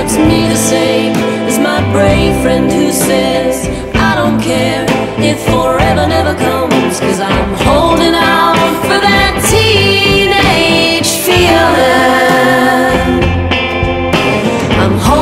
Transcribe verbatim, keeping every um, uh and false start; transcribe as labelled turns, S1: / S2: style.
S1: hurts me the same as my brave friend who says, I don't care if forever never comes, 'cause I'm holding out for that teenage feeling. I'm holding